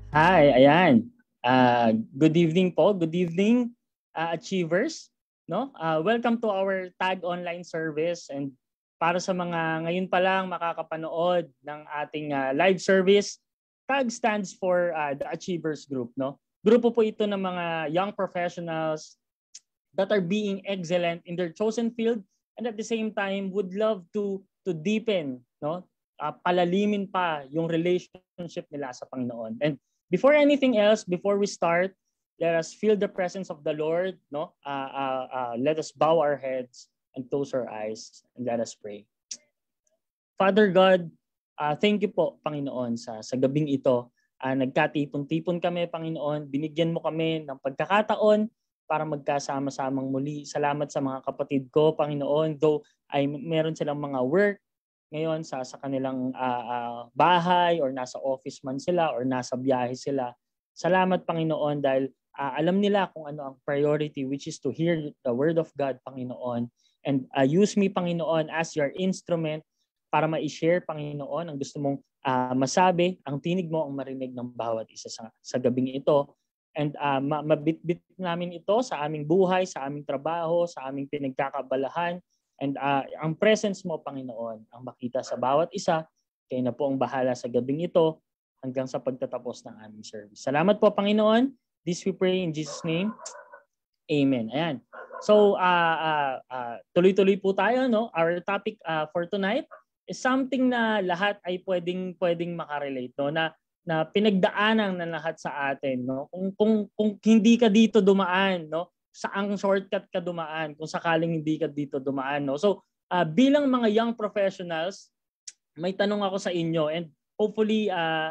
Hi, ayan. Good evening po. Good evening, achievers. No? Welcome to our Tag online service, and para sa mga ngayon pa lang makakapanood ng ating live service, Tag stands for the Achievers Group, no? Grupo po ito ng mga young professionals that are being excellent in their chosen field, and at the same time would love to deepen, no? Palalimin pa yung relationship nila sa Panginoon. And before anything else, before we start, let us feel the presence of the Lord, no? Let us bow our heads and close our eyes and let us pray. Father God, thank you po, Panginoon, sa gabing ito. Nagkatipon-tipon kami, Panginoon. Binigyan mo kami ng pagkakataon para magkasama-samang muli. Salamat sa mga kapatid ko, Panginoon. Though ay meron silang mga work ngayon sa kanilang bahay or nasa office man sila or nasa biyahe sila. Salamat, Panginoon, dahil alam nila kung ano ang priority, which is to hear the word of God, Panginoon. And use me, Panginoon, as your instrument para ma-share, Panginoon, ang gusto mong masabi, ang tinig mo ang marinig ng bawat isa sa gabing ito. And mabitbit namin ito sa aming buhay, sa aming trabaho, sa aming pinagkakabalahan. And ang presence mo, Panginoon, ang makita sa bawat isa. Kayo na po ang bahala sa gabing ito hanggang sa pagtatapos ng aming service. Salamat po, Panginoon. This we pray in Jesus' name. Amen. Ayan. So, tuloy-tuloy po tayo, no? Our topic for tonight is something na lahat ay pwedeng makarelate, no? Na pinagdaanan ng lahat sa atin, no? Kung hindi ka dito dumaan, no? Saang shortcut ka dumaan kung sakaling hindi ka dito dumaan, no? So, bilang mga young professionals, may tanong ako sa inyo, and hopefully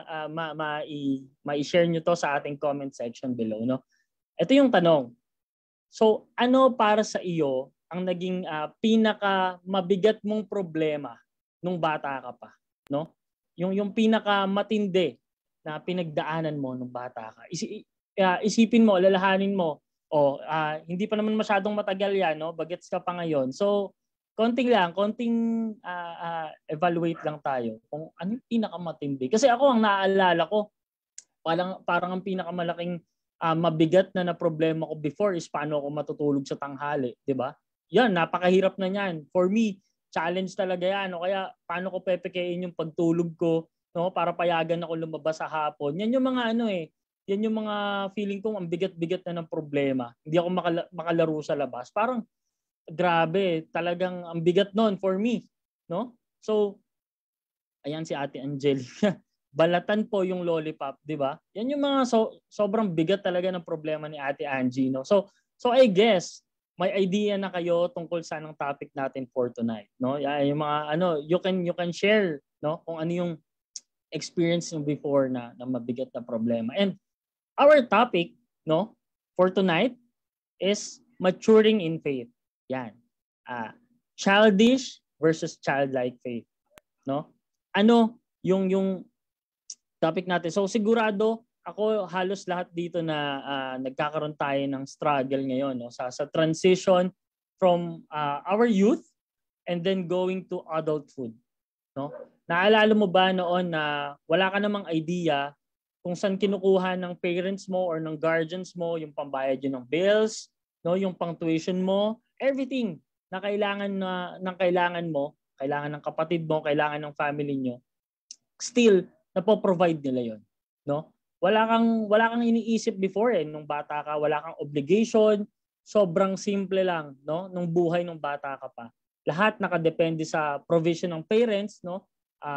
ma-share nyo to sa ating comment section below, no? Ito yung tanong. So, ano para sa iyo ang naging pinaka mabigat mong problema nung bata ka pa, no? Yung pinaka matindi na pinagdaanan mo nung bata ka. Isipin mo, lalahanin mo, hindi pa naman masyadong matagal 'yan, no? Bagets ka pa ngayon. So, konting evaluate lang tayo kung ano yung pinakamatindi. Kasi ako ang naaalala ko, parang ang pinakamalaking mabigat na problema ko before is paano ako matutulog sa tanghali, 'di ba? Yan, napakahirap na niyan. For me, challenge talaga 'yan. O kaya paano ko pepekein yung pagtulog ko, no, para payagan ako lumabas sa hapon. Yan yung mga yan yung mga feeling ko ang bigat-bigat na ng problema. Hindi ako makalaro sa labas. Parang grabe, talagang ang bigat noon for me, no? So, ayan si Ate Angelica. Balatan po yung lollipop, 'di ba? Yan yung mga sobrang bigat talaga ng problema ni Ate Angie, no? So I guess may idea na kayo tungkol sa anong topic natin for tonight, no? Yung mga you can share, no? Kung ano yung experience nyo before na mabigat na problema. And our topic, no, for tonight is maturing in faith. Yan. Childish versus childlike faith, no? Ano yung topic natin. So sigurado ako halos lahat dito na nagkakaroon tayo ng struggle ngayon, no, sa transition from our youth and then going to adulthood, no? Naalala mo ba noon na wala ka namang idea kung saan kinukuha ng parents mo or ng guardians mo yung pambayad yun ng bills, no, yung pang tuition mo, everything na kailangan mo, kailangan ng kapatid mo, kailangan ng family nyo, still napo-provide nila yon, no? Wala kang iniisip before nung bata ka, wala kang obligation, sobrang simple lang, no, nung buhay nung bata ka pa. Lahat nakadepende sa provision ng parents, no?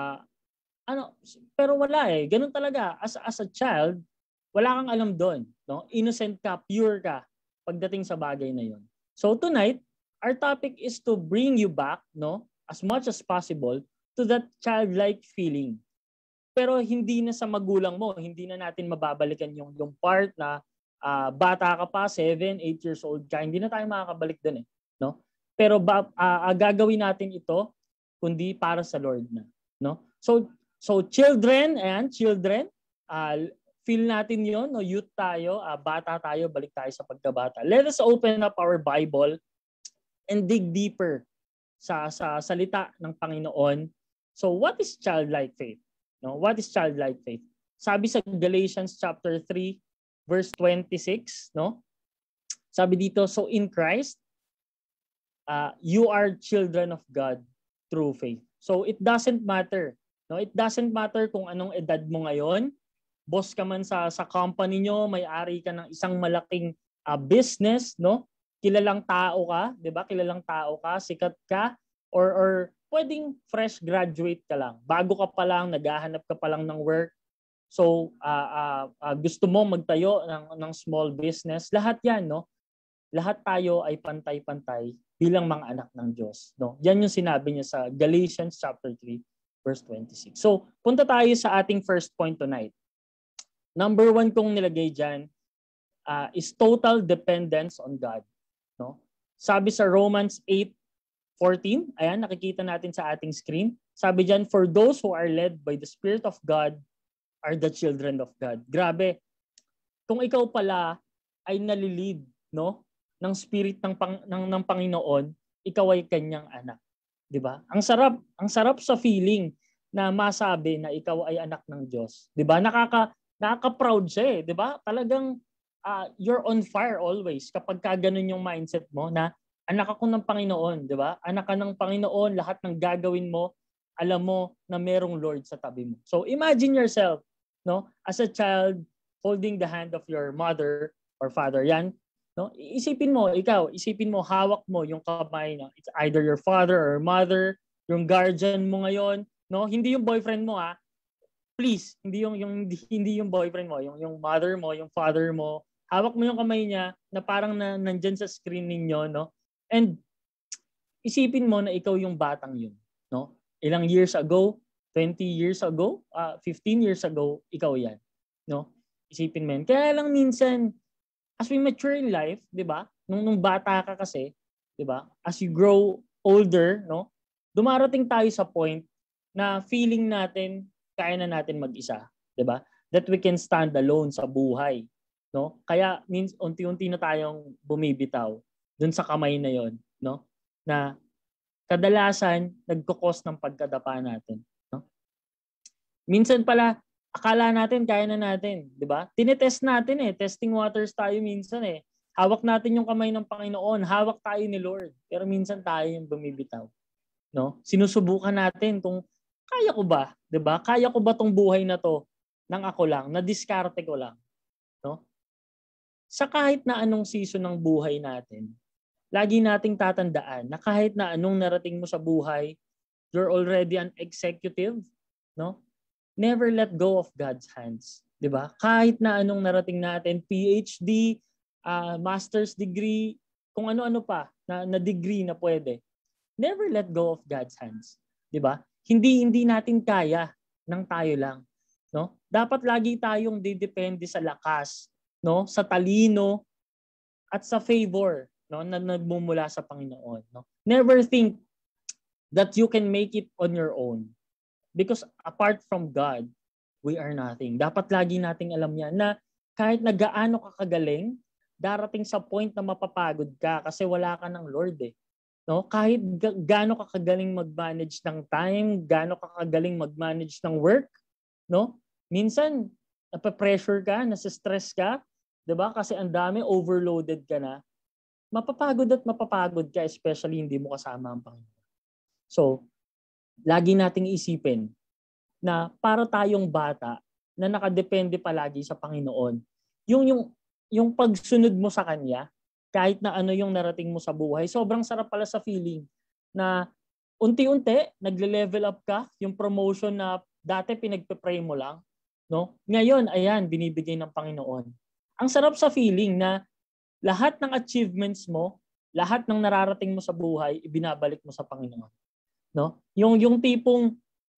Pero wala ganun talaga as a child, wala kang alam doon, no? Innocent ka, pure ka pagdating sa bagay na yon. So tonight, our topic is to bring you back, no, as much as possible to that childlike feeling. Pero hindi na sa magulang mo, hindi na natin mababalikan yung part na bata ka pa, 7, 8 years old ka, hindi na tayo makakabalik doon no? Pero gagawin natin ito kundi para sa Lord na, no? So children, feel natin 'yon, no? Youth tayo, bata tayo, balik tayo sa pagkabata. Let us open up our Bible and dig deeper sa salita ng Panginoon. So what is childlike faith? No, what is childlike faith? sabi sa Galatians chapter 3 verse 26, no? Sabi dito, so in Christ, you are children of God through faith. So it doesn't matter, no? It doesn't matter kung anong edad mo ngayon. Boss ka man sa company nyo, may-ari ka ng isang malaking business, no? Kilalang tao ka, 'di ba? Kilalang tao ka, sikat ka, or pwedeng fresh graduate ka lang. Bago ka pa lang, naghahanap ka pa lang ng work. So gusto mo magtayo ng small business. Lahat 'yan, no? Lahat tayo ay pantay-pantay bilang mga anak ng Diyos, no? Yan yung sinabi niya sa Galatians chapter 3 verse 26. So, punta tayo sa ating first point tonight. Number 1 kong nilagay diyan is total dependence on God, no? Sabi sa Romans 8:14, ayan, nakikita natin sa ating screen. Sabi diyan, for those who are led by the Spirit of God are the children of God. Grabe. Kung ikaw pala ay nalilid, no, ng spirit ng Panginoon, ikaw ay kanyang anak, 'di ba? Ang sarap sa feeling na masabi na ikaw ay anak ng Diyos, 'di ba? Nakaka-proud siya, 'di ba? Talagang you're on fire always kapag ka ganun yung mindset mo na anak ako ng Panginoon, 'di ba? Anak ka ng Panginoon, lahat ng gagawin mo, alam mo na merong Lord sa tabi mo. So imagine yourself, no, as a child holding the hand of your mother or father. Yan, no? Isipin mo hawak mo yung kamay na it's either your father or mother, yung guardian mo ngayon, no? Hindi yung boyfriend mo Please, hindi yung boyfriend mo, yung mother mo, yung father mo. Hawak mo yung kamay niya na parang nandiyan sa screen ninyo, no? And isipin mo na ikaw yung batang yun, no? Ilang years ago, 20 years ago, 15 years ago, ikaw yan, no? Isipin mo yan. Kaya lang minsan, as we mature in life, 'di ba? Nung bata ka kasi, 'di ba? As you grow older, no? Dumarating tayo sa point na feeling natin kaya na natin mag-isa, 'di ba? That we can stand alone sa buhay, no? Kaya unti-unti na tayong bumibitaw dun sa kamay na 'yon, no? Na kadalasan nagko-cause ng pagkadapa natin, no? Minsan pala akala natin kaya na natin, 'di ba? Tinetest natin testing waters tayo minsan Hawak natin yung kamay ng Panginoon, hawak tayo ni Lord. Pero minsan tayo yung bumibitaw, no? Sinusubukan natin kung kaya ko ba, 'di ba? Kaya ko ba tong buhay na to nang ako lang, na diskarte ko lang, no? Sa kahit na anong season ng buhay natin, lagi nating tatandaan na kahit na anong narating mo sa buhay, you're already an executive, no? Never let go of God's hands, 'di ba? Kahit na anong narating natin, PhD, master's degree, kung ano-ano pa na degree na pwede. Never let go of God's hands, 'di ba? Hindi natin kaya nang tayo lang, no? Dapat lagi tayong didepende sa lakas, no? Sa talino at sa favor, no, na nagmumula sa Panginoon, no? Never think that you can make it on your own. Because apart from God, we are nothing. Dapat lagi nating alam yan na kahit na gaano ka kagaling, darating sa point na mapapagod ka kasi wala ka ng Lord No? Kahit gaano ka kagaling mag-manage ng time, gaano ka kagaling mag-manage ng work, no? Minsan, nape-pressure ka, nasa-stress ka, 'di ba? Kasi ang dami, overloaded ka na. Mapapagod ka, especially hindi mo kasama ang Panginoon. So, lagi nating isipin na para tayong bata na nakadepende palagi sa Panginoon, yung pagsunod mo sa Kanya, kahit na ano yung narating mo sa buhay, sobrang sarap pala sa feeling na unti-unti, nagle-level up ka, yung promotion na dati pinagpe-pray mo lang, no? Ngayon, ayan, binibigay ng Panginoon. Ang sarap sa feeling na lahat ng achievements mo, lahat ng nararating mo sa buhay, ibinabalik mo sa Panginoon. No? Yung tipong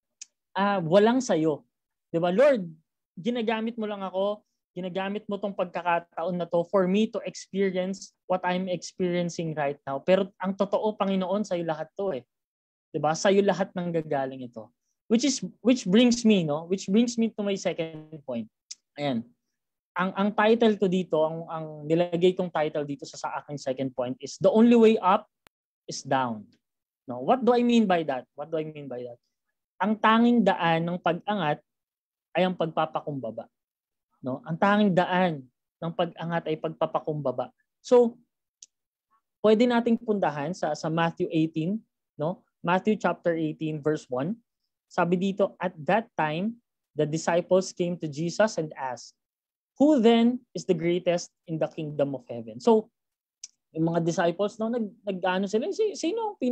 walang sayo. 'Di ba? Lord, ginagamit mo lang ako, ginagamit mo tong pagkakataon na to for me to experience what I'm experiencing right now. Pero ang totoo, Panginoon, sa'yo lahat to 'Di ba? Sa'yo lahat ng gagaling ito. Which brings me to my second point. Ayan. Ang title ko dito, ang nilagay kong title dito sa aking second point is The Only Way Up is Down. No, what do I mean by that? Ang tanging daan ng pag-angat ay ang pagpapakumbaba. No? Ang tanging daan ng pag-angat ay pagpapakumbaba. So, pwede nating puntahan sa Matthew 18, no? Matthew chapter 18 verse 1. Sabi dito, at that time, the disciples came to Jesus and asked, who then is the greatest in the kingdom of heaven? So, yung mga disciples, no, nag-ano sila, sino ang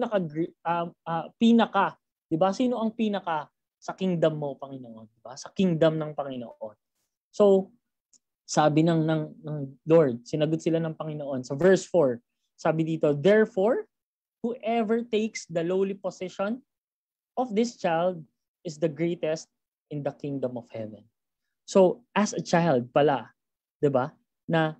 pinaka, 'di ba? Sino ang pinaka sa kingdom mo, Panginoon, 'di ba? Sa kingdom ng Panginoon. So, sabi ng Lord, sinagot sila ng Panginoon sa verse 4. Sabi dito, therefore, whoever takes the lowly position of this child is the greatest in the kingdom of heaven. So, as a child pala, 'di ba? Na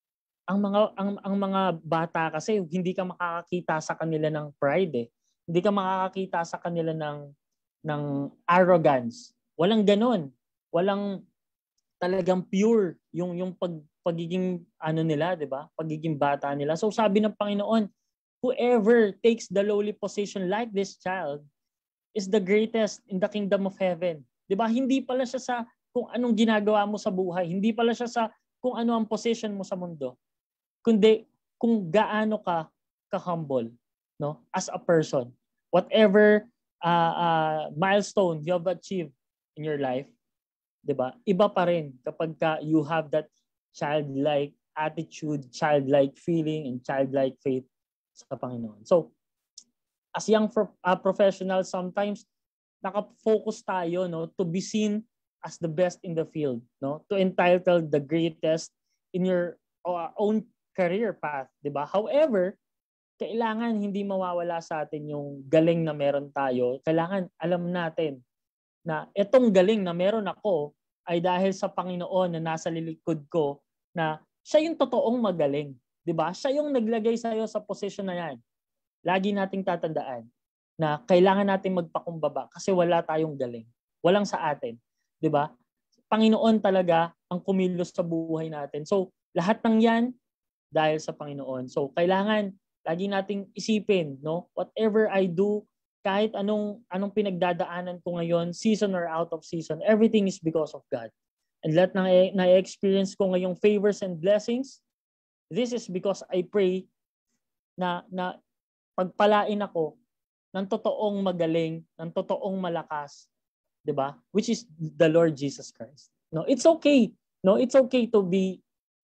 ang mga bata kasi hindi ka makakakita sa kanila ng pride eh. Hindi ka makakakita sa kanila ng arrogance. Walang ganoon. Walang talagang pure yung pagiging ano nila, 'di ba? Pagiging bata nila. So sabi ng Panginoon, whoever takes the lowly position like this child is the greatest in the kingdom of heaven. 'Di ba? Hindi pala siya sa kung anong ginagawa mo sa buhay, hindi pala siya sa kung ano ang position mo sa mundo, kundi kung gaano ka ka-humble, no? As a person. Whatever milestone you have achieved in your life, 'di ba? Iba pa rin kapag you have that childlike attitude, childlike feeling, and childlike faith sa Panginoon. So, as young professionals, sometimes naka-focus tayo, no, to be seen as the best in the field, no? To entitle the greatest in your own career path, 'di ba? However, kailangan hindi mawawala sa atin yung galing na meron tayo. Kailangan alam natin na itong galing na meron ako ay dahil sa Panginoon na nasa lilikod ko, na siya yung totoong magaling, 'di ba? Siya yung naglagay sa iyo sa posisyon na 'yan. Lagi nating tatandaan na kailangan nating magpakumbaba kasi wala tayong galing. Walang sa atin, 'di ba? Panginoon talaga ang kumilos sa buhay natin. So, lahat ng 'yan dahil sa Panginoon. So, kailangan lagi nating isipin, no? Whatever I do, kahit anong pinagdadaanan ko ngayon, season or out of season, everything is because of God. And lahat ng na-experience ko ngayong favors and blessings, this is because I pray na pagpalain ako ng totoong magaling, ng totoong malakas, 'di ba? Which is the Lord Jesus Christ. No, it's okay. No, it's okay to be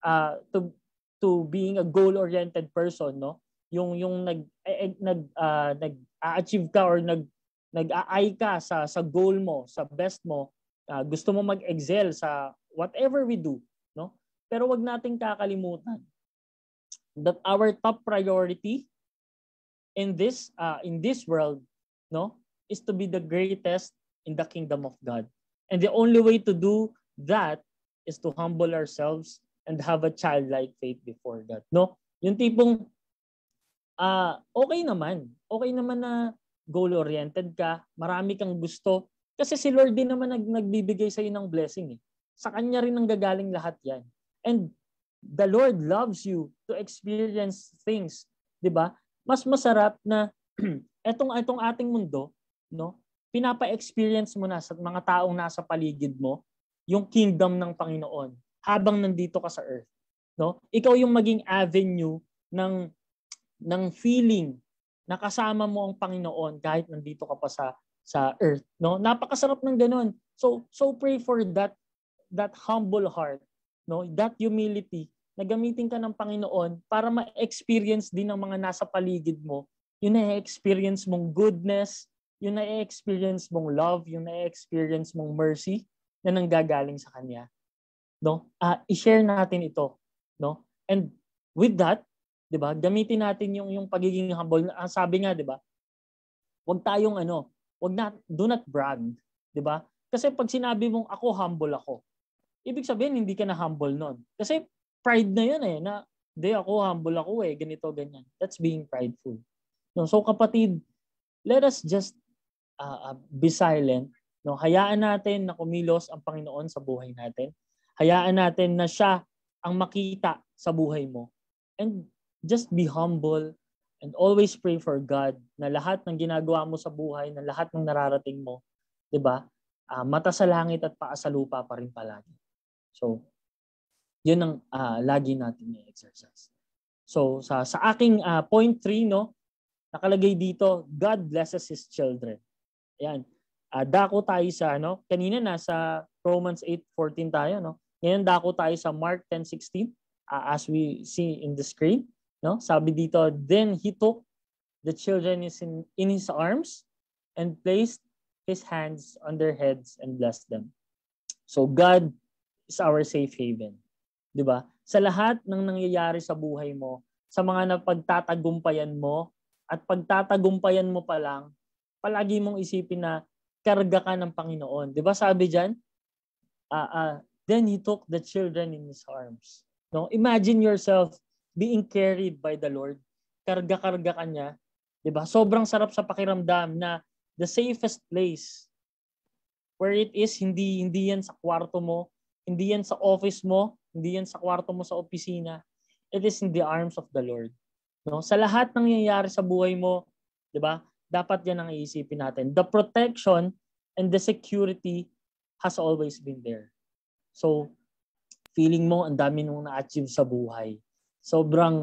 to being a goal-oriented person, no? Yung nag-achieve ka or nag-aay ka sa goal mo, sa best mo, gusto mo mag-excel sa whatever we do, no? Pero wag nating kakalimutan that our top priority in this world, no, is to be the greatest in the kingdom of God. And the only way to do that is to humble ourselves and have a childlike faith before God, no? Yung tipong okay naman na goal-oriented ka, marami kang gusto, kasi si Lord din naman nagbibigay sa iyo ng blessing eh. Sa kanya rin nanggagaling lahat 'yan. And the Lord loves you to experience things, 'di ba? Mas masarap na etong ating mundo, no? Pinapa-experience mo na sa mga taong nasa paligid mo yung kingdom ng Panginoon habang nandito ka sa earth, no? Ikaw yung maging avenue ng feeling na kasama mo ang Panginoon kahit nandito ka pa sa earth, no? Napakasarap ng ganun. So pray for that humble heart, no? That humility na gamitin ka ng Panginoon para ma-experience din ng mga nasa paligid mo. Yung na-experience mong goodness, yung na-experience mong love, yung na-experience mong mercy na nanggagaling sa Kanya, no? I-share natin ito, no? And with that, 'di ba? Gamitin natin yung pagiging humble. Sabi nga, 'di ba? Do not brag, 'di ba? Kasi pag sinabi mong ako humble ako, ibig sabihin hindi ka na humble noon. Kasi pride na 'yun eh, na hindi ako humble ako eh, ganito ganyan. That's being prideful. No, so kapatid, let us just be silent, no? Hayaan natin na kumilos ang Panginoon sa buhay natin. Hayaan natin na siya ang makita sa buhay mo. And just be humble and always pray for God na lahat ng ginagawa mo sa buhay, na lahat ng nararating mo, 'di ba? mata sa langit at paa sa lupa pa rin palagi. So, yun ang lagi natin i-exercise. So, sa aking point 3, no, nakalagay dito, God blesses His children. Ayan. Dako tayo sa, kanina nasa Romans 8:14 tayo, no? Ngayon dako tayo sa Mark 10:16, as we see in the screen, no? Sabi dito, then He took the children in His arms and placed His hands on their heads and blessed them. So God is our safe haven. 'Di ba? Sa lahat ng nangyayari sa buhay mo, sa mga napagtatagumpayan mo at pagtatagumpayan mo pa lang, palagi mong isipin na karga ka ng Panginoon. 'Di ba sabi diyan? Then He took the children in His arms. No, imagine yourself being carried by the Lord. Karga-karga ka niya. 'Di ba? Sobrang sarap sa pakiramdam na the safest place where it is, hindi yan sa kwarto mo, hindi yan sa office mo, hindi yan sa kwarto mo sa opisina. It is in the arms of the Lord. No? Sa lahat ng nangyayari sa buhay mo, 'di ba? Dapat yan ang iisipin natin. The protection and the security has always been there. So, feeling mo ang dami mong na-achieve sa buhay. Sobrang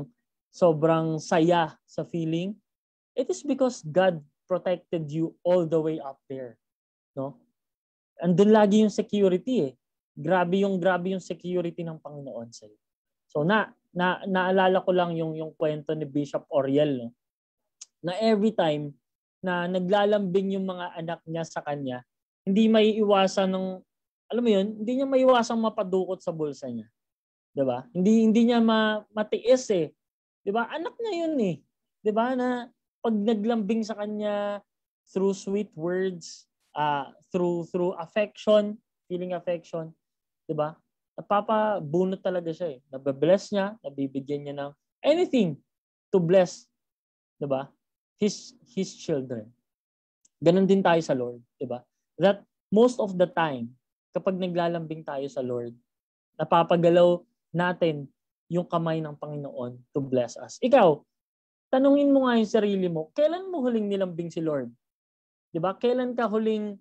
saya sa feeling. It is because God protected you all the way up there. No? Andun lagi yung security eh. Grabe yung security ng Panginoon sa iyo. So naalala ko lang yung kwento ni Bishop Oriel, no? Na every time na naglalambing yung mga anak niya sa kanya, hindi maiiwasan ng, alam mo yun, hindi niya maiiwasang mapadukot sa bulsa niya. 'Di ba? Hindi niya matiis eh. 'Di ba? Anak niya yun eh. 'Di ba? Na pag naglambing sa kanya through sweet words, through affection, feeling affection, 'di ba? Napapabunot talaga siya eh. Nabe-bless niya, nabibigyan niya ng anything to bless, 'di ba? His children. Ganon din tayo sa Lord, 'di ba? That most of the time, kapag naglalambing tayo sa Lord, napapagalaw natin yung kamay ng Panginoon to bless us. Ikaw, tanungin mo nga yung sarili mo, kailan mo huling nilambing si Lord? 'Di ba? Kailan ka huling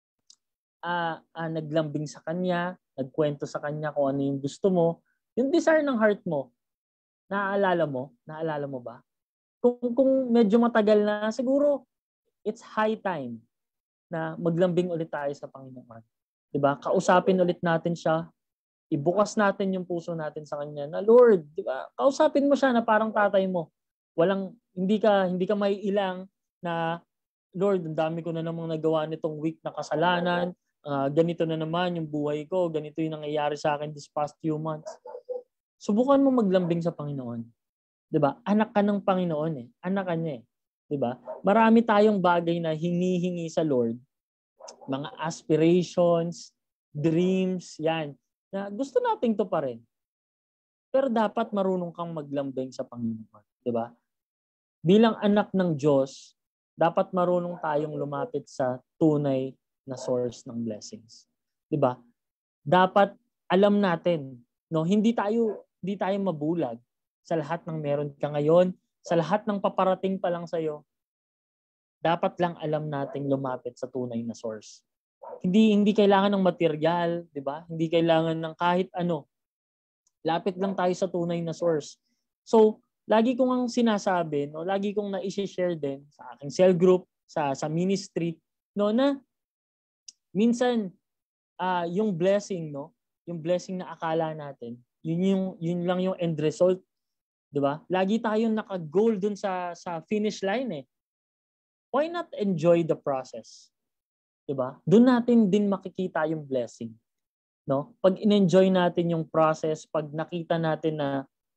naglambing sa Kanya, nagkwento sa Kanya kung ano yung gusto mo, yung desire ng heart mo, naaalala mo ba? Kung medyo matagal na, siguro it's high time na maglambing ulit tayo sa Panginoon. 'Di ba? Kausapin ulit natin siya, ibukas natin yung puso natin sa Kanya na, Lord, 'di ba? Kausapin mo siya na parang tatay mo. Hindi ka maiilang na, Lord, ang dami ko na namang nagawa nitong week na kasalanan. Ganito na naman yung buhay ko, ganito yung nangyayari sa akin this past few months. Subukan mo maglambing sa Panginoon. 'Di ba? Anak ka ng Panginoon eh. Anak ka niya eh. 'Di ba? Marami tayong bagay na hinihingi sa Lord. Mga aspirations, dreams, yan. Na gusto nating to pa rin. Pero dapat marunong kang maglambing sa Panginoon. 'Di ba? Bilang anak ng Diyos, dapat marunong tayong lumapit sa tunay na source ng blessings. 'Di ba? Dapat alam natin, no, hindi tayo mabulag sa lahat ng meron ka ngayon, sa lahat ng paparating pa lang sa iyo. Dapat lang alam nating lumapit sa tunay na source. Hindi kailangan ng material, 'di ba? Hindi kailangan ng kahit ano. Lapit lang tayo sa tunay na source. So, lagi kong ang sinasabi, no, lagi kong na-i-share din sa aking cell group, sa ministry, no, na minsan yung blessing, no, yung blessing na akala natin, yun lang yung end result, 'di ba? Lagi tayong naka-goal dun sa finish line eh. Why not enjoy the process? 'Di ba? Doon natin din makikita yung blessing, no? Pag in-enjoy natin yung process, pag nakita natin na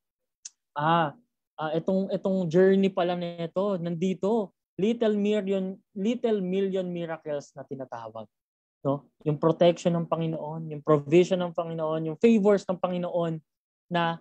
itong journey pala nito, nandito, little million miracles na tinatawag, no? Yung protection ng Panginoon, yung provision ng Panginoon, yung favors ng Panginoon na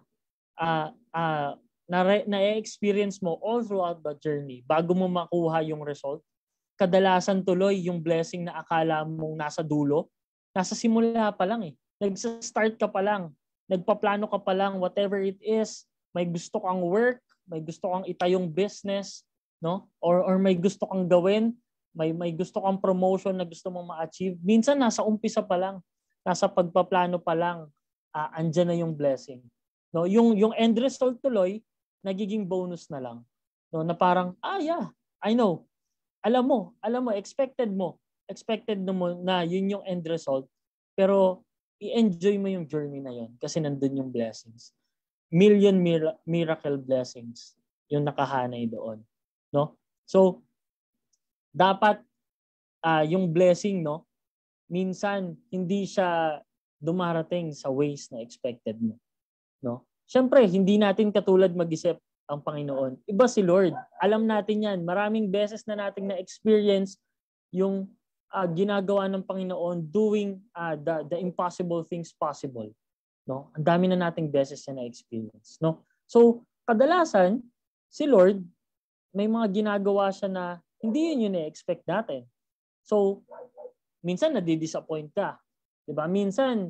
na-experience mo all throughout the journey bago mo makuha yung result. Kadalasan tuloy yung blessing na akala mong nasa dulo, nasa simula pa lang eh. Nagsa-start ka pa lang, nagpaplano ka pa lang, whatever it is, may gusto kang work, may gusto kang itayong business, no? Or may gusto kang gawin, may gusto kang promotion na gusto mong ma-achieve, minsan nasa umpisa pa lang, nasa pagpaplano pa lang, andyan na yung blessing. No, yung end result tuloy nagiging bonus na lang. No, na parang yeah, I know. Alam mo, expected mo na yun yung end result. Pero i-enjoy mo yung journey na yun kasi nandun yung blessings. Million miracle blessings yung nakahanay doon, no? So dapat yung blessing, no, minsan hindi siya dumarating sa ways na expected mo, no? Siyempre, hindi natin katulad mag-isip ang Panginoon. Iba si Lord. Alam natin yan. Maraming beses na nating na-experience yung ginagawa ng Panginoon doing the impossible things possible. No? Ang dami na nating beses na na-experience. No? So, kadalasan, si Lord, may mga ginagawa siya na hindi yun yung na-expect natin. So, minsan nadi-disappoint ka. Diba? Minsan,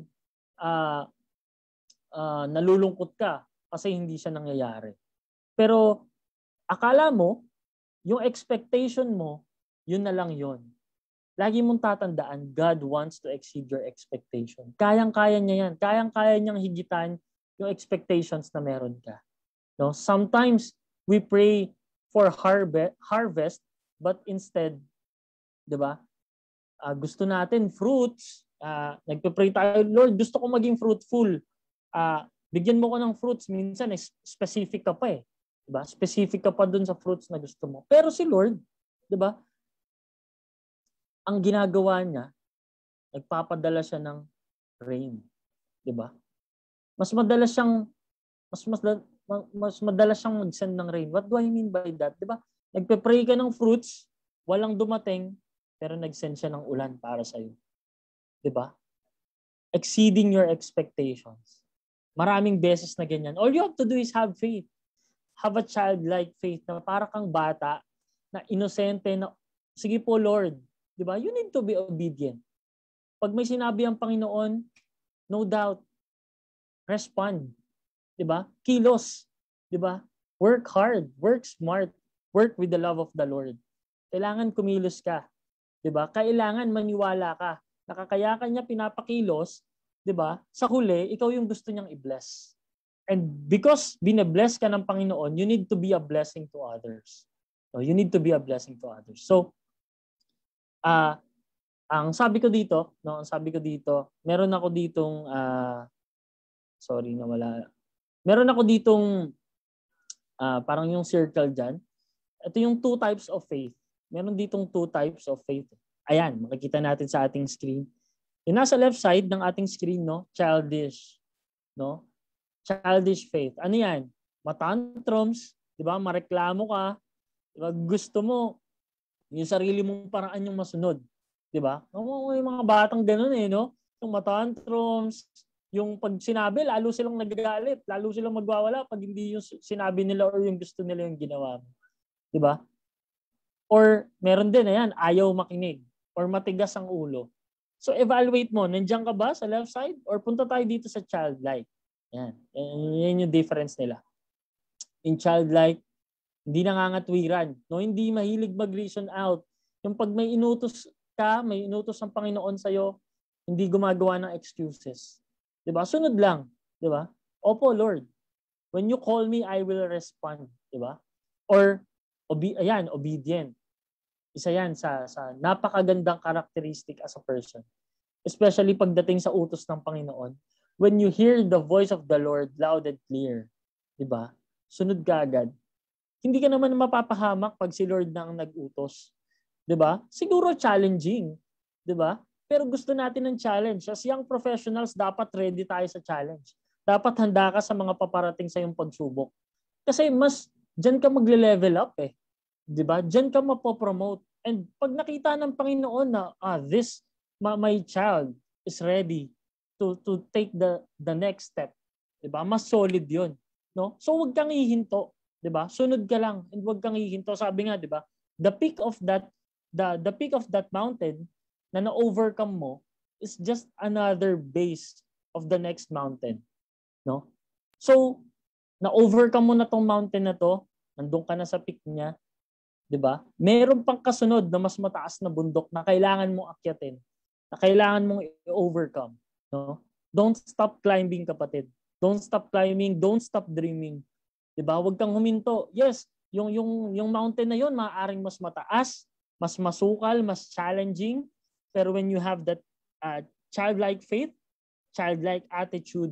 nalulungkot ka kasi hindi siya nangyayari. Pero akala mo, yung expectation mo, yun na lang yun. Lagi mong tatandaan, God wants to exceed your expectation. Kayang-kaya niya yan. Kayang-kaya niyang higitan yung expectations na meron ka. No? Sometimes, we pray for harvest, but instead, di ba, gusto natin fruits. Nagpe-pray tayo, Lord, gusto ko maging fruitful. Bigyan mo ko ng fruits, minsan specific ka pa eh. Diba? Specific ka pa dun sa fruits na gusto mo. Pero si Lord, diba? Ang ginagawa niya, nagpapadala siya ng rain. Diba? Mas madalas siyang mag-send ng rain. What do I mean by that? Diba? Nagpe-pray ka ng fruits, walang dumating, pero nag-send siya ng ulan para sa'yo. Diba? Exceeding your expectations. Maraming beses na ganyan. All you have to do is have faith. Have a childlike faith na para kang bata na inosente na, sige po Lord, di ba? You need to be obedient. Pag may sinabi ang Panginoon, no doubt, respond. Di ba? Kilos. Di ba? Work hard, work smart, work with the love of the Lord. Kailangan kumilos ka. Di ba? Kailangan maniwala ka. Nakakaya ka niya pinapakilos, di ba? Sa huli, ikaw yung gusto niyang i-bless. And because bine-bless ka ng Panginoon, you need to be a blessing to others. So, you need to be a blessing to others. So, ang sabi ko dito, meron ako ditong, meron ako ditong, parang yung circle dyan. Ito yung two types of faith. Meron ditong two types of faith. Ayan, makikita natin sa ating screen. Yung nasa left side ng ating screen, no, childish, no? Childish faith. Ano yan? Matantrums, di ba? Mareklamo ka. Diba? Gusto mo yung sarili mong paraan yung masunod. Di ba? May mga batang ganun eh, no? Yung matantrums, yung pag sinabi, lalo silang nagagalit, lalo silang magwawala pag hindi yung sinabi nila or yung gusto nila yung ginawa mo. Di ba? Or meron din, ayan, ayaw makinig or matigas ang ulo. So evaluate mo, nandiyan ka ba sa left side or punta tayo dito sa childlike? Yan yung difference nila. In childlike, hindi nangangatwiran. No? Hindi mahilig mag-reason out. Yung pag may inutos ka, may inutos ng Panginoon sa'yo, hindi gumagawa ng excuses. Diba? Sunod lang. Diba? Opo, Lord. When you call me, I will respond. Diba? Or, obedient. Isa yan sa napakagandang characteristic as a person. Especially pagdating sa utos ng Panginoon. When you hear the voice of the Lord loud and clear, di ba? Sunod ka agad. Hindi ka naman mapapahamak pag si Lord na ang nag-utos. Di ba? Siguro challenging, di ba? Pero gusto natin ng challenge. As young professionals, dapat ready tayo sa challenge. Dapat handa ka sa mga paparating sa iyong pagsubok. Kasi mas diyan ka magle-level up eh. Di ba? Diyan ka mapopromote. And pag nakita ng Panginoon na my child is ready to take the next step, 'di ba? Mas solid 'yon, no? So wag kang hihinto, 'di ba? Sunod ka lang and wag kang hihinto. Sabi nga, 'di ba? The peak of that mountain na na-overcome mo is just another base of the next mountain, no? So na-overcome mo na tong mountain na to, nandun ka na sa peak niya. 'Di ba? Meron pang kasunod na mas mataas na bundok na kailangan mong akyatin, na kailangan mong i-overcome, no? Don't stop climbing, kapatid. Don't stop climbing, don't stop dreaming. 'Di ba? Huwag kang huminto. Yes, yung mountain na 'yon maaaring mas mataas, mas masukal, mas challenging, pero when you have that childlike faith, childlike attitude,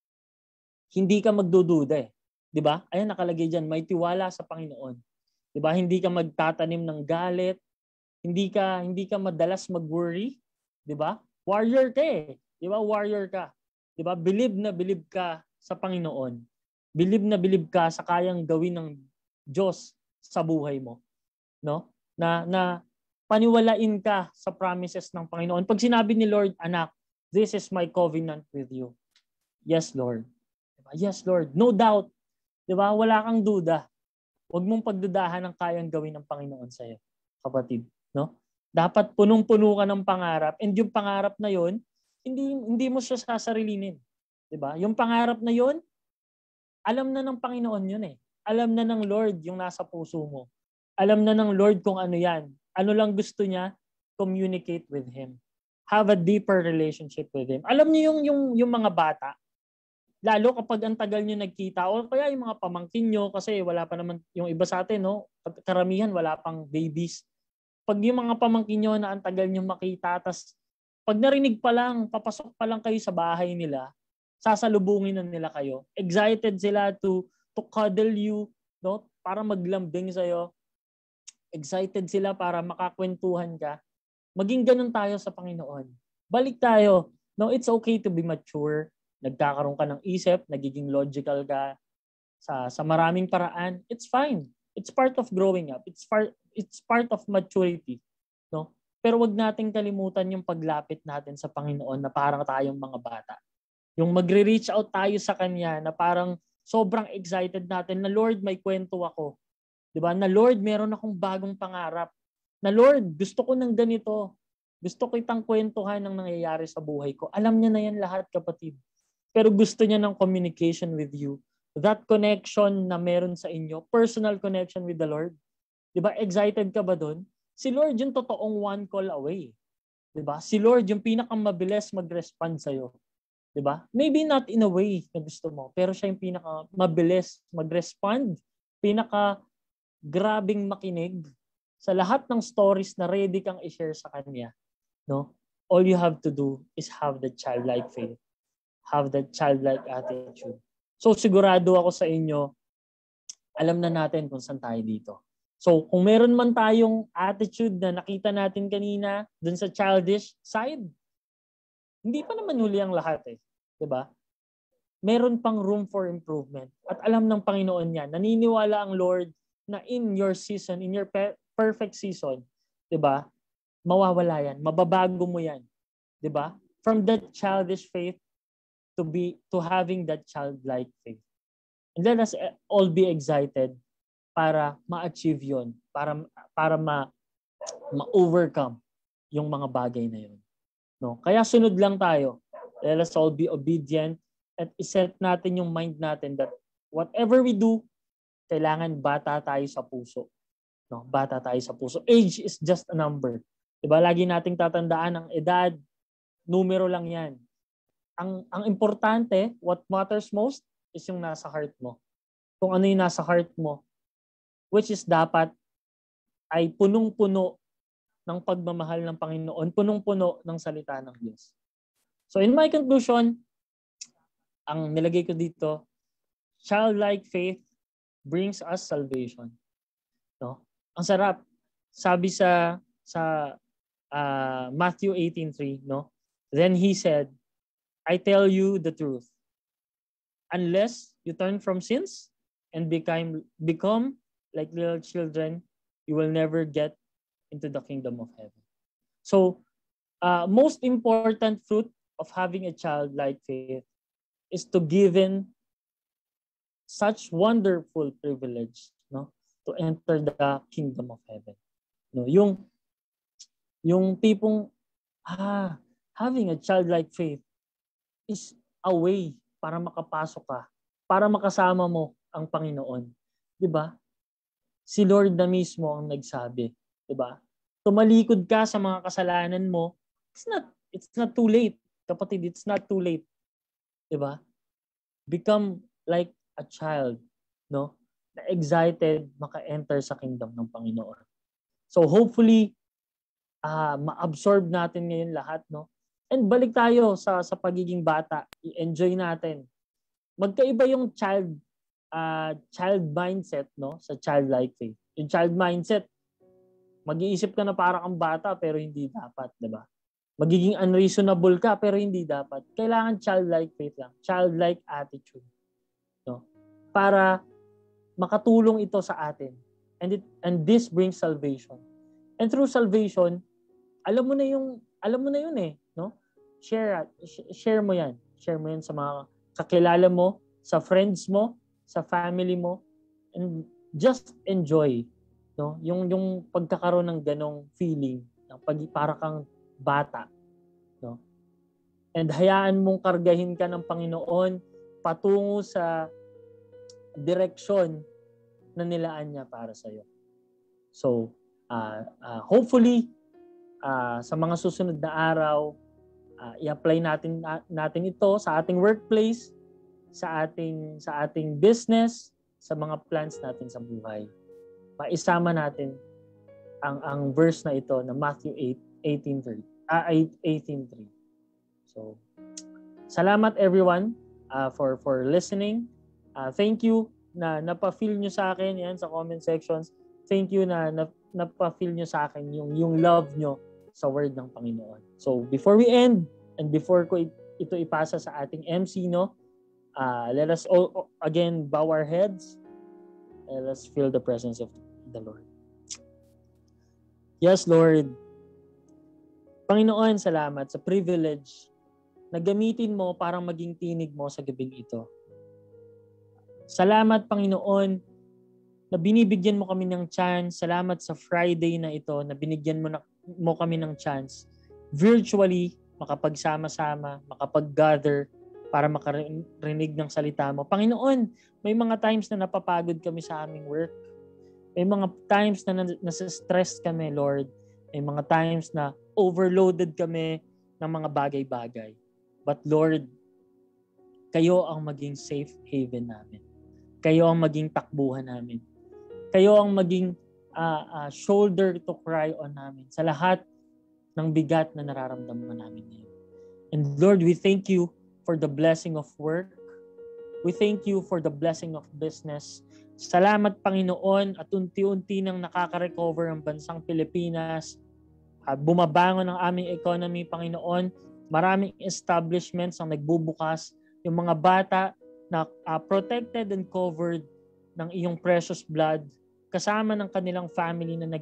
hindi ka magdududa eh. 'Di ba? Ayan nakalagay diyan, may tiwala sa Panginoon. 'Di ba? Hindi ka magtatanim ng galit, hindi ka madalas mag-worry, 'di ba? Warrior ka eh. 'Di ba? Warrior ka. 'Di ba? Believe na believe ka sa Panginoon. Believe na believe ka sa kayang gawin ng Diyos sa buhay mo, no? Na paniwalain ka sa promises ng Panginoon. Pag sinabi ni Lord, anak, this is my covenant with you. Yes, Lord. Diba? Yes, Lord. No doubt. 'Di ba? Wala kang duda. Huwag mong pagdudahan ang kayang gawin ng Panginoon sa iyo, kapatid, no? Dapat punong-puno ka ng pangarap, and yung pangarap na 'yon, hindi mo siya sasarilinin, 'di ba? Yung pangarap na 'yon, alam na ng Panginoon 'yun eh. Alam na ng Lord yung nasa puso mo. Alam na ng Lord kung ano 'yan. Ano lang gusto niya? Communicate with Him. Have a deeper relationship with Him. Alam niyo yung mga bata, lalo kapag ang tagal nyo nagkita, o kaya yung mga pamangkin nyo, kasi wala pa naman yung iba sa atin, no? Karamihan wala pang babies. Pag yung mga pamangkin nyo na ang tagal nyo makita, tas pag narinig pa lang, papasok pa lang kayo sa bahay nila, sasalubungin na nila kayo. Excited sila to cuddle you, no? Para maglambing sa'yo. Excited sila para makakwentuhan ka. Maging ganun tayo sa Panginoon. Balik tayo. No, it's okay to be mature. Nagkakaroon ka ng isip, nagiging logical ka sa maraming paraan. It's fine. It's part of growing up. It's part of maturity, no? Pero wag nating kalimutan yung paglapit natin sa Panginoon na parang tayong mga bata. Yung magre-reach out tayo sa Kanya na parang sobrang excited natin na, Lord, may kwento ako. 'Di ba? Na, Lord, meron akong bagong pangarap. Na, Lord, gusto ko ng ganito. Gusto ko itang kwentuhan ng nangyayari sa buhay ko. Alam niya na yan lahat, kapatid. Pero gusto niya ng communication with you. That connection na meron sa inyo, personal connection with the Lord. 'Di ba? Excited ka ba doon? Si Lord yung totoong one call away. 'Di ba? Si Lord yung pinakamabilis mag-respond sa iyo. 'Di ba? Maybe not in a way na gusto mo, pero siya yung pinakamabilis mag-respond, pinaka-grabing makinig sa lahat ng stories na ready kang i-share sa kanya, no? All you have to do is have the childlike faith. Have that childlike attitude. So sigurado ako sa inyo, alam na natin kung saan tayo dito. So kung meron man tayong attitude na nakita natin kanina dun sa childish side, hindi pa naman huli ang lahat eh. 'Di ba? Meron pang room for improvement. At alam ng Panginoon yan. Naniniwala ang Lord na in your season, in your perfect season, 'di ba? Mawawala yan. Mababago mo yan. 'Di ba? From that childish faith to having that childlike faith. And let us all be excited para ma-achieve yon, para ma-overcome yung mga bagay na yon. No? Kaya sunod lang tayo. Let us all be obedient at iset natin yung mind natin that whatever we do, kailangan bata tayo sa puso. No? Bata tayo sa puso. Age is just a number. Diba? Lagi nating tatandaan ang edad, numero lang yan. Ang importante, what matters most, is yung nasa heart mo. Kung ano yung nasa heart mo, which is dapat ay punong-puno ng pagmamahal ng Panginoon, punong-puno ng salita ng Diyos. So in my conclusion, ang nilagay ko dito, childlike faith brings us salvation. No? Ang sarap. Sabi sa Matthew 18:3, no? Then he said, I tell you the truth. Unless you turn from sins and become like little children, you will never get into the kingdom of heaven. So, most important fruit of having a childlike faith is to give in such wonderful privilege, no, to enter the kingdom of heaven. No, yung tipong having a childlike faith is a way para makapasok ka, para makasama mo ang Panginoon. 'Di ba? Si Lord na mismo ang nagsabi, 'di ba? Tumalikod ka sa mga kasalanan mo, it's not too late. Kapatid, it's not too late, 'di ba? Become like a child, no? Na excited maka-enter sa kingdom ng Panginoon. So hopefully ma-absorb natin ngayon lahat, no? And balik tayo sa pagiging bata. I-enjoy natin. Magkaiba yung child mindset, no, sa childlike faith. Yung child mindset, mag-iisip ka na para kang bata pero hindi dapat, 'di ba? Magiging unreasonable ka pero hindi dapat. Kailangan childlike faith lang, childlike attitude, no? Para makatulong ito sa atin. And this brings salvation. And through salvation, alam mo na yun eh, no? Share mo 'yan. Share mo 'yan sa mga kakilala mo, sa friends mo, sa family mo, and just enjoy, no? Yung pagkakaroon ng ganong feeling, ng para kang bata, no? And hayaan mong kargahin ka ng Panginoon patungo sa direksyon na nilaan niya para sa iyo. So, hopefully sa mga susunod na araw, i-apply natin ito sa ating workplace, sa ating business, sa mga plans natin sa buhay. Maisama natin ang verse na ito na Matthew 18:3. So, salamat everyone for listening. Thank you na napa-feel nyo sa akin yan sa comment sections. Thank you na napa-feel nyo sa akin yung love nyo sa word ng Panginoon. So, before we end and before ko ito ipasa sa ating MC, no, let us all again bow our heads and let's feel the presence of the Lord. Yes, Lord. Panginoon, salamat sa privilege na gamitin mo para maging tinig mo sa gabing ito. Salamat, Panginoon, na binibigyan mo kami ng chance. Salamat sa Friday na ito na binigyan mo kami ng chance virtually makapagsama-sama, makapag-gather para makarinig ng salita mo. Panginoon, may mga times na napapagod kami sa aming work. May mga times na nasa-stress kami, Lord. May mga times na overloaded kami ng mga bagay-bagay. But Lord, kayo ang maging safe haven namin. Kayo ang maging takbuhan namin. Kayo ang maging shoulder to cry on namin sa lahat ng bigat na nararamdaman namin ngayon. And Lord, we thank you for the blessing of work. We thank you for the blessing of business. Salamat, Panginoon, at unti-unti nang nakaka-recover ang bansang Pilipinas. Bumabangon ang aming economy, Panginoon. Maraming establishments ang nagbubukas. Yung mga bata na protected and covered ng iyong precious blood, kasama ng kanilang family na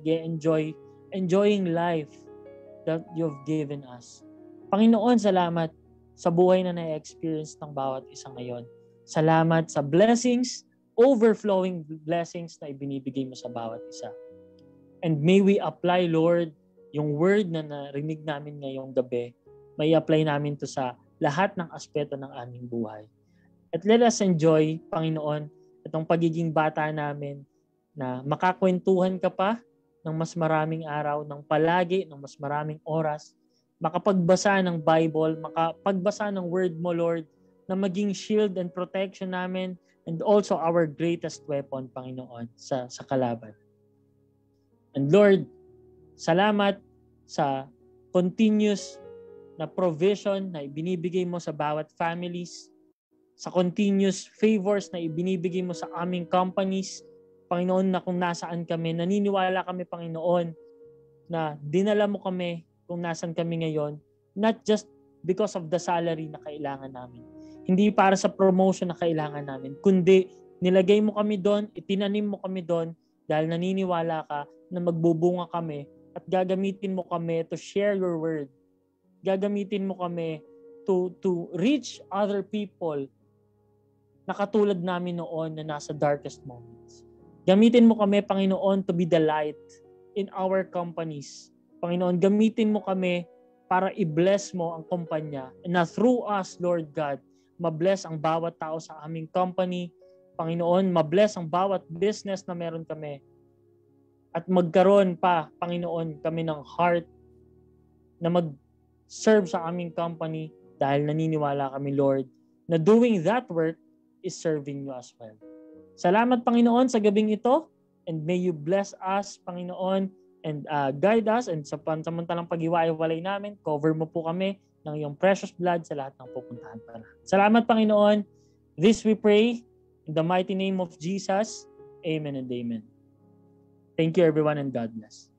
enjoying life that you've given us. Panginoon, salamat sa buhay na na-experience ng bawat isa ngayon. Salamat sa blessings, overflowing blessings na ibinibigay mo sa bawat isa. And may we apply, Lord, yung word na narinig namin ngayong gabi, may apply namin to sa lahat ng aspeto ng aming buhay. At let us enjoy, Panginoon, itong pagiging bata namin na makakwentuhan ka pa ng mas maraming araw, ng palagi, ng mas maraming oras, makapagbasa ng Bible, makapagbasa ng word mo, Lord, na maging shield and protection namin and also our greatest weapon, Panginoon, sa kalaban. And Lord, salamat sa continuous na provision na ibinibigay mo sa bawat families, sa continuous favors na ibinibigay mo sa aming companies, Panginoon, na kung nasaan kami, naniniwala kami, Panginoon, na dinala mo kami kung nasan kami ngayon, not just because of the salary na kailangan namin. Hindi para sa promotion na kailangan namin, kundi nilagay mo kami doon, itinanim mo kami doon dahil naniniwala ka na magbubunga kami at gagamitin mo kami to share your word. Gagamitin mo kami to reach other people na katulad namin noon na nasa darkest moments. Gamitin mo kami, Panginoon, to be the light in our companies. Panginoon, gamitin mo kami para i-bless mo ang kumpanya. And na through us, Lord God, ma-bless ang bawat tao sa aming company. Panginoon, ma-bless ang bawat business na meron kami. At magkaroon pa, Panginoon, kami ng heart na mag-serve sa aming company dahil naniniwala kami, Lord, na doing that work is serving you as well. Salamat, Panginoon, sa gabing ito, and may you bless us, Panginoon, and guide us, and sa pansamantalang pag-iwa-iwalay namin, cover mo po kami ng iyong precious blood sa lahat ng pupuntahan pa na. Salamat, Panginoon. This we pray in the mighty name of Jesus. Amen and amen. Thank you, everyone, and God bless.